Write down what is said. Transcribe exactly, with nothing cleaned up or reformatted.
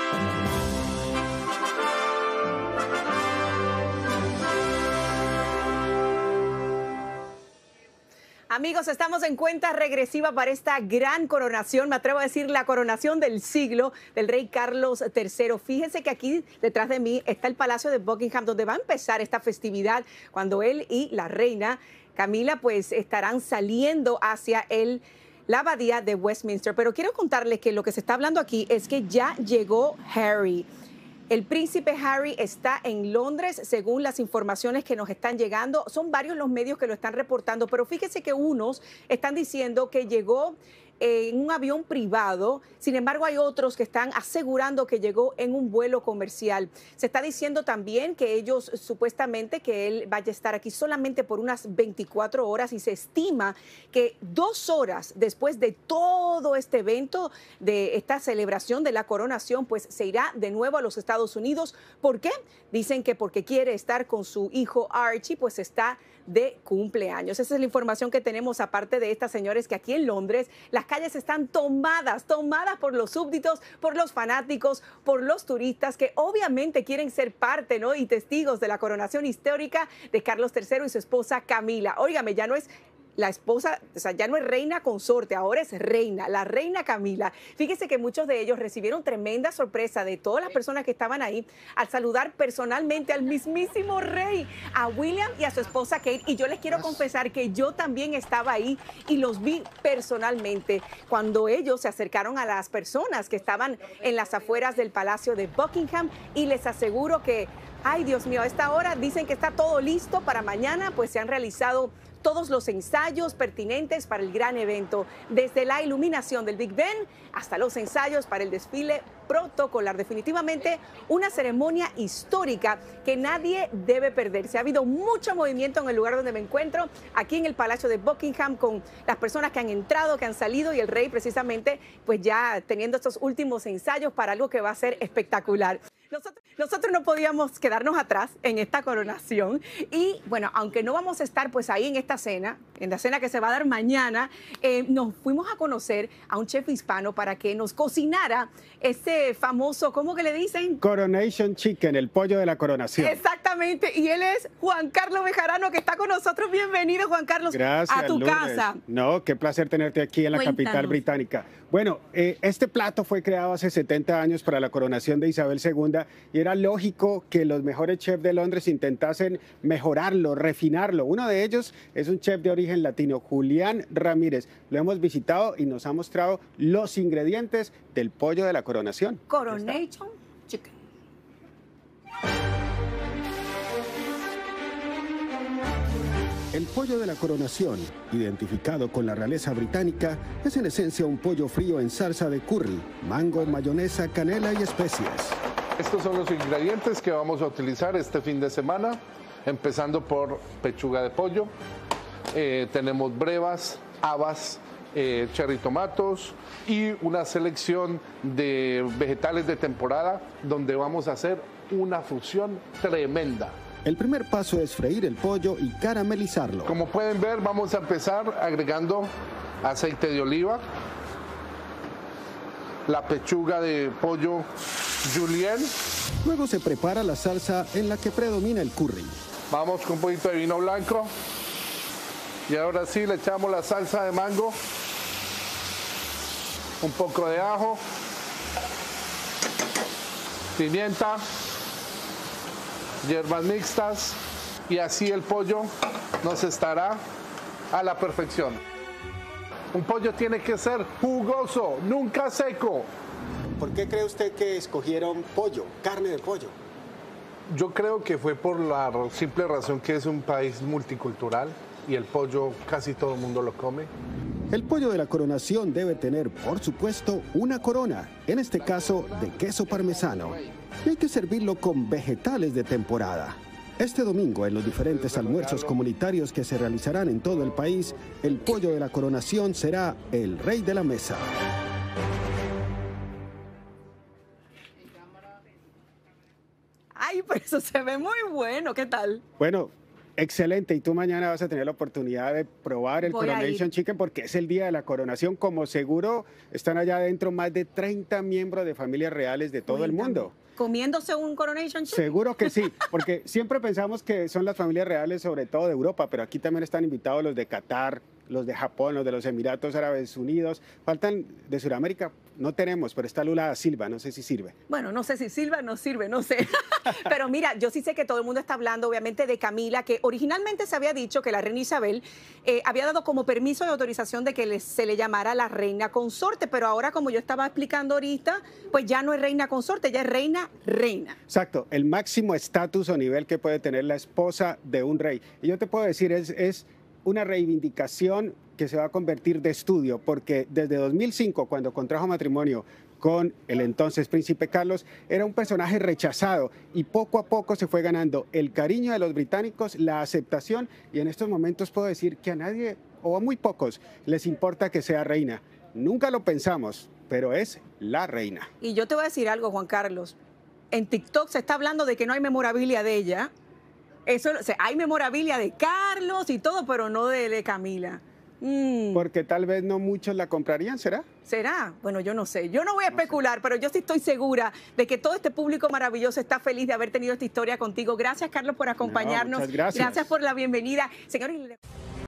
Amigos, estamos en cuenta regresiva para esta gran coronación, me atrevo a decir la coronación del siglo del rey Carlos tercero. Fíjense que aquí detrás de mí está el Palacio de Buckingham, donde va a empezar esta festividad cuando él y la reina Camila pues estarán saliendo hacia el la abadía de Westminster. Pero quiero contarles que lo que se está hablando aquí es que ya llegó Harry. El príncipe Harry está en Londres, según las informaciones que nos están llegando. Son varios los medios que lo están reportando, pero fíjese que unos están diciendo que llegó en un avión privado. Sin embargo, hay otros que están asegurando que llegó en un vuelo comercial. Se está diciendo también que ellos supuestamente que él vaya a estar aquí solamente por unas veinticuatro horas y se estima que dos horas después de todo este evento, de esta celebración de la coronación, pues se irá de nuevo a los Estados Unidos. ¿Por qué? Dicen que porque quiere estar con su hijo Archie, pues está de cumpleaños. Esa es la información que tenemos, aparte de estas, señores, que aquí en Londres las calles están tomadas, tomadas por los súbditos, por los fanáticos, por los turistas que obviamente quieren ser parte, ¿no?, y testigos de la coronación histórica de Carlos tercero y su esposa Camila. Óigame, ya no es la esposa, o sea, ya no es reina consorte, ahora es reina, la reina Camila. Fíjese que muchos de ellos recibieron tremenda sorpresa de todas las personas que estaban ahí al saludar personalmente al mismísimo rey, a William y a su esposa Kate. Y yo les quiero confesar que yo también estaba ahí y los vi personalmente cuando ellos se acercaron a las personas que estaban en las afueras del Palacio de Buckingham, y les aseguro que, ay Dios mío, a esta hora dicen que está todo listo para mañana, pues se han realizado todos los ensayos pertinentes para el gran evento, desde la iluminación del Big Ben hasta los ensayos para el desfile protocolar. Definitivamente una ceremonia histórica que nadie debe perderse. Ha habido mucho movimiento en el lugar donde me encuentro, aquí en el Palacio de Buckingham, con las personas que han entrado, que han salido, y el rey precisamente pues ya teniendo estos últimos ensayos para algo que va a ser espectacular. Nosotros, nosotros no podíamos quedarnos atrás en esta coronación y bueno, aunque no vamos a estar pues ahí en esta cena, en la cena que se va a dar mañana, eh, nos fuimos a conocer a un chef hispano para que nos cocinara ese famoso, ¿cómo que le dicen? Coronation Chicken, el pollo de la coronación. Exactamente, y él es Juan Carlos Bejarano, que está con nosotros. Bienvenido, Juan Carlos, Gracias, a tu Lourdes. casa. No, qué placer tenerte aquí en la Cuéntanos. capital británica. Bueno, eh, este plato fue creado hace setenta años para la coronación de Isabel segunda y era lógico que los mejores chefs de Londres intentasen mejorarlo, refinarlo. Uno de ellos es un chef de origen latino, Julián Ramírez. Lo hemos visitado y nos ha mostrado los ingredientes del pollo de la coronación. Coronation Chicken. El pollo de la coronación, identificado con la realeza británica, es en esencia un pollo frío en salsa de curry, mango, mayonesa, canela y especias. Estos son los ingredientes que vamos a utilizar este fin de semana, empezando por pechuga de pollo. Eh, tenemos brevas, habas, eh, cherry tomatos y una selección de vegetales de temporada donde vamos a hacer una fusión tremenda. El primer paso es freír el pollo y caramelizarlo. Como pueden ver, vamos a empezar agregando aceite de oliva, la pechuga de pollo julienne. Luego se prepara la salsa en la que predomina el curry. Vamos con un poquito de vino blanco. Y ahora sí le echamos la salsa de mango, un poco de ajo, pimienta, hierbas mixtas, y así el pollo nos estará a la perfección. Un pollo tiene que ser jugoso, nunca seco. ¿Por qué cree usted que escogieron pollo, carne de pollo? Yo creo que fue por la simple razón que es un país multicultural y el pollo casi todo el mundo lo come. El pollo de la coronación debe tener, por supuesto, una corona, en este caso de queso parmesano. Y hay que servirlo con vegetales de temporada. Este domingo, en los diferentes almuerzos comunitarios que se realizarán en todo el país, el pollo de la coronación será el rey de la mesa. Ay, pero eso se ve muy bueno, ¿qué tal? Bueno, Excelente, y tú mañana vas a tener la oportunidad de probar el Voy a Coronation ir. Chicken porque es el día de la coronación. Como seguro están allá adentro más de treinta miembros de familias reales de todo el Cuéntame, mundo. ¿Comiéndose un Coronation Chicken? Seguro que sí, porque siempre pensamos que son las familias reales, sobre todo de Europa, pero aquí también están invitados los de Qatar, los de Japón, los de los Emiratos Árabes Unidos. Faltan de Sudamérica, no tenemos, pero está Lula da Silva, no sé si sirve. Bueno, no sé si sirve o no sirve, no sé. Pero mira, yo sí sé que todo el mundo está hablando, obviamente, de Camila, que originalmente se había dicho que la reina Isabel eh, había dado como permiso de autorización de que le- se le llamara la reina consorte, pero ahora, como yo estaba explicando ahorita, pues ya no es reina consorte, ya es reina, reina. Exacto, el máximo estatus o nivel que puede tener la esposa de un rey. Y yo te puedo decir, es, es una reivindicación que se va a convertir de estudio, porque desde dos mil cinco, cuando contrajo matrimonio con el entonces príncipe Carlos, era un personaje rechazado y poco a poco se fue ganando el cariño de los británicos, la aceptación, y en estos momentos puedo decir que a nadie o a muy pocos les importa que sea reina. Nunca lo pensamos, pero es la reina. Y yo te voy a decir algo, Juan Carlos. En TikTok se está hablando de que no hay memorabilia de ella. Eso, o sea, hay memorabilia de Carlos y todo, pero no de, de Camila. Mm, Porque tal vez no muchos la comprarían, ¿será? ¿Será? Bueno, yo no sé. Yo no voy a especular, pero yo sí estoy segura de que todo este público maravilloso está feliz de haber tenido esta historia contigo. Gracias, Carlos, por acompañarnos. muchas gracias. Gracias por la bienvenida. Señores.